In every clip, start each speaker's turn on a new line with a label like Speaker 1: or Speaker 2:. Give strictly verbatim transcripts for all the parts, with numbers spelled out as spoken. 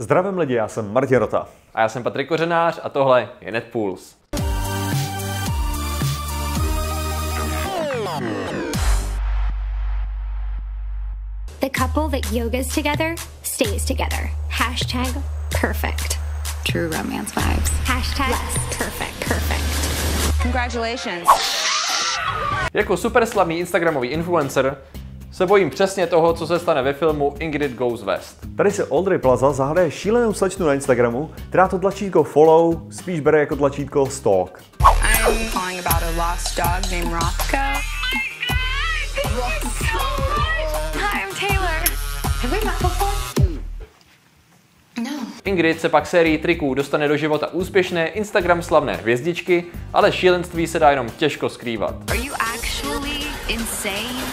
Speaker 1: Zdravím lidi, já jsem Martin Rota.
Speaker 2: A já jsem Patrik Kořenář a tohle je NetPulse.
Speaker 3: The couple that yogas together stays together. Hashtag perfect.
Speaker 4: True romance vibes.
Speaker 3: Hashtag less perfect. Perfect.
Speaker 4: Congratulations.
Speaker 2: Jako superslavný instagramový influencer se bojím přesně toho, co se stane ve filmu Ingrid Goes West.
Speaker 1: Tady se Audrey Plaza zahraje šílenou slečnu na Instagramu, která to tlačítko follow spíš bere jako tlačítko stalk.
Speaker 4: I'm calling about a lost dog named Roscoe.
Speaker 3: Hi, I'm Taylor. Have we met before?
Speaker 4: No.
Speaker 2: Ingrid se pak sérií triků dostane do života úspěšné Instagram slavné hvězdičky, ale šílenství se dá jenom těžko skrývat.
Speaker 4: Are you actually insane?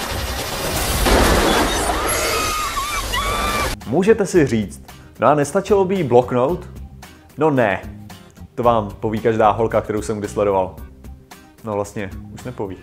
Speaker 1: Můžete si říct, no a nestačilo by jí bloknout? No ne, to vám poví každá holka, kterou jsem kdy sledoval. No vlastně, už nepoví.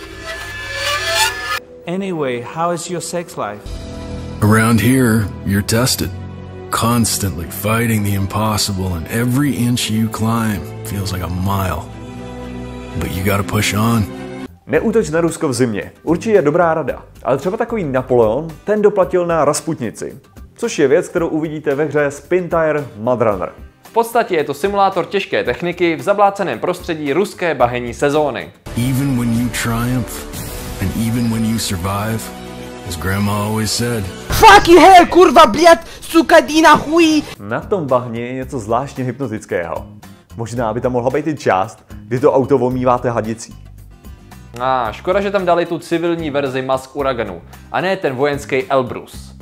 Speaker 5: Anyway, how is your sex life?
Speaker 6: Around here, you're tested. Constantly fighting the impossible, and every inch you climb feels like a mile. But you gotta push on.
Speaker 1: Neútoč na Rusko v zimě. Určitě je dobrá rada. Ale třeba takový Napoleon, ten doplatil na Rasputnici. Což je věc, kterou uvidíte ve hře Spintire Mud Runner.
Speaker 2: V podstatě je to simulátor těžké techniky v zabláceném prostředí ruské bahenní sezóny.
Speaker 6: Even when you triumph, and even when you survive, as grandma always said,
Speaker 5: Fuck you hell, kurva, blěd, suka, dýna, chují!
Speaker 1: Na tom bahně je něco zvláštně hypnotického. Možná by tam mohla být i část, kdy to auto omýváte hadicí.
Speaker 2: A ah, škoda, že tam dali tu civilní verzi Mask Uraganu, a ne ten vojenský Elbrus.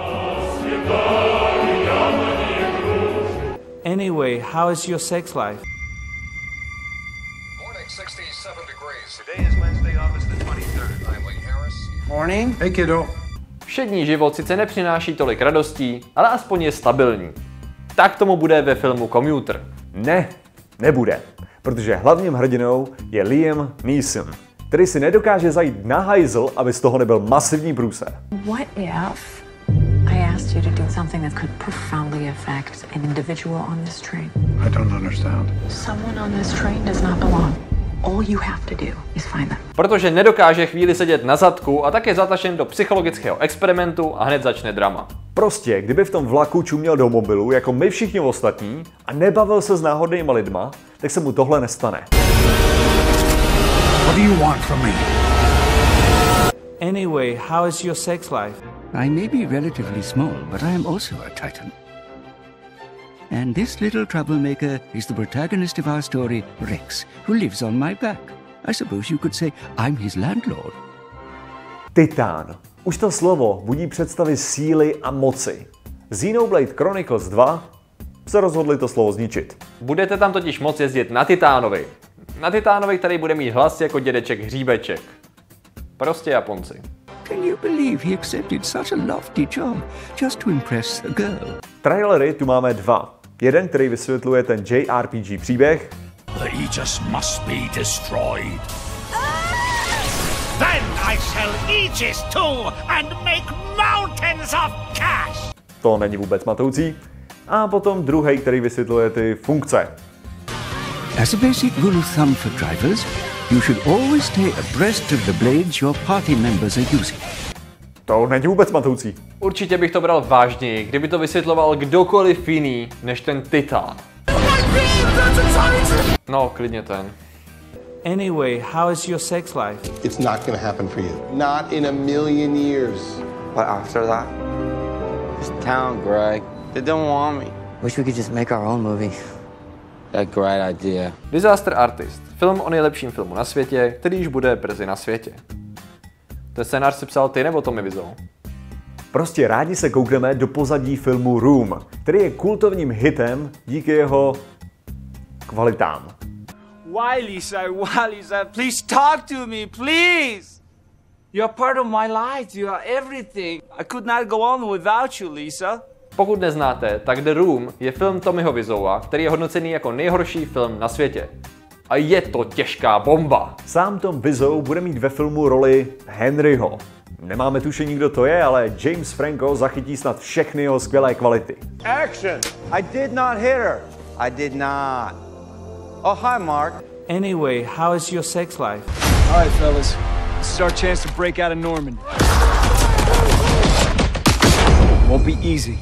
Speaker 5: Anyway, how is your sex life?
Speaker 7: Morning, sixty-seven degrees. Today is Wednesday, August the twenty-third. I'm Lee Harris.
Speaker 8: Morning. Hey, kiddo.
Speaker 2: Všední život sice nepřináší tolik radostí, ale aspoň je stabilní. Tak tomu bude ve filmu Commuter.
Speaker 1: Ne, nebude, protože hlavním hrdinou je Liam Neeson, který si nedokáže zajít na hajzl, aby z toho nebyl masivní průser.
Speaker 9: What if I asked you to do something that could profoundly affect an individual on this train?
Speaker 8: I don't understand.
Speaker 9: Someone on this train does not belong. All you have to do is find them.
Speaker 2: Protože nedokáže chvíli sedět na zadku a tak je zatažen do psychologického experimentu a hned začne drama.
Speaker 1: Prostě, kdyby v tom vlaku čuměl do mobilu, jako my všichni ostatní, a nebavil se s náhodnýma lidma, tak se mu tohle nestane.
Speaker 8: What do you want from me?
Speaker 5: Anyway, how is your sex life?
Speaker 10: I may be relatively small, but I am also a titan. And this little troublemaker is the protagonist of our story, Rex, who lives on my back. I suppose you could say I'm his landlord.
Speaker 1: Titán. Už to slovo budí představy síly a moci. Xenoblade Chronicles dva se rozhodli to slovo zničit.
Speaker 2: Budete tam totiž moc jezdit na Titánovi. Na Titánovi, který bude mít hlas jako dědeček Hříbeček. Prostě Japonci.
Speaker 10: Can you believe he accepted such a lofty job just to impress a girl?
Speaker 1: Trailery tu máme dva. Jeden, který vysvětluje ten J R P G příběh.
Speaker 11: The Aegis must be destroyed. Then I shall Aegis too and make mountains of cash.
Speaker 1: To není vůbec matoucí. A potom druhý, který vysvětluje ty funkce.
Speaker 10: As a basic rule of thumb for drivers, you should always stay abreast of the blades your party members are using.
Speaker 1: To není vůbec matoucí.
Speaker 2: Určitě bych to bral vážněji, kdyby to vysvětloval kdokoliv jiný než ten Titán. No, klidně ten.
Speaker 5: Anyway, how is your sex life?
Speaker 12: It's not gonna happen for you. Not in a million years.
Speaker 13: What after that? This town, Greg. They don't want me. Wish we could just make our own movie. A great idea.
Speaker 2: Disaster Artist. Film o nejlepším filmu na světě, který již bude brzy na světě. Ten scénář si psal ty nebo Tommy Wiseau?
Speaker 1: Prostě rádi se koukneme do pozadí filmu Room, který je kultovním hitem díky jeho kvalitám.
Speaker 5: Why, Lisa? Why, Lisa? Please talk to me, please! You're part of my life. You are everything. I could not go on without you, Lisa.
Speaker 2: Pokud neznáte, tak The Room je film Tommyho Wiseaua, který je hodnocený jako nejhorší film na světě. A je to těžká bomba.
Speaker 1: Sám Tom Wiseau bude mít ve filmu roli Henryho. Nemáme tušení, kdo to je, ale James Franco zachytí snad všechny jeho skvělé kvality.
Speaker 14: Action! I did not hit her. I did not. Oh, hi, Mark.
Speaker 5: Anyway, how is your sex life?
Speaker 15: All right, fellas. This is our chance to break out of Normandy. Won't be easy.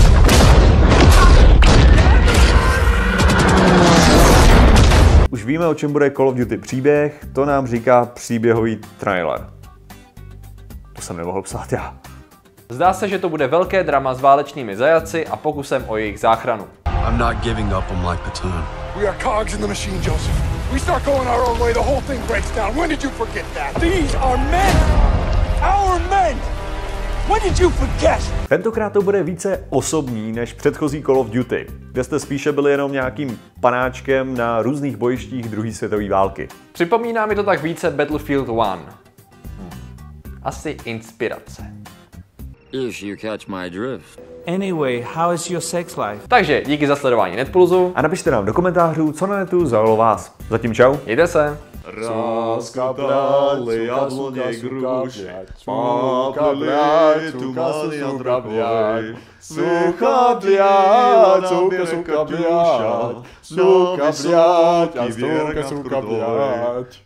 Speaker 1: Už víme, o čem bude Call of Duty příběh, to nám říká příběhový trailer. To jsem nemohl psát já.
Speaker 2: Zdá se, že to bude velké drama s válečnými zajaci a pokusem o jejich záchranu.
Speaker 6: I'm not giving up on my platoon.
Speaker 8: We are cogs in the machine, Joseph. We start going our own way, the whole thing breaks down. When did you forget that? These are men! Our men! When did you forget?
Speaker 1: Tentokrát to bude více osobní než předchozí Call of Duty, kde jste spíše byli jenom nějakým panáčkem na různých bojištích druhé světové války.
Speaker 2: Připomíná mi to tak více Battlefield one. Hm. Asi inspirace.
Speaker 13: If you catch my drift.
Speaker 5: Anyway, how is your sex life?
Speaker 2: Takže díky za sledování Netpulzu.
Speaker 1: A napište nám do komentářů, co na netu zaujalo vás. Zatím čau.
Speaker 2: Mějte se.
Speaker 16: Раскопляли яблони груши, поплели туманы антропой. Сука, блядь, сука, сука, блядь, сука, блядь, а сука, сука, блядь,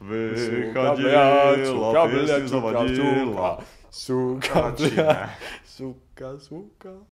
Speaker 16: выходила, песню заводила, сука, блядь, сука, сука.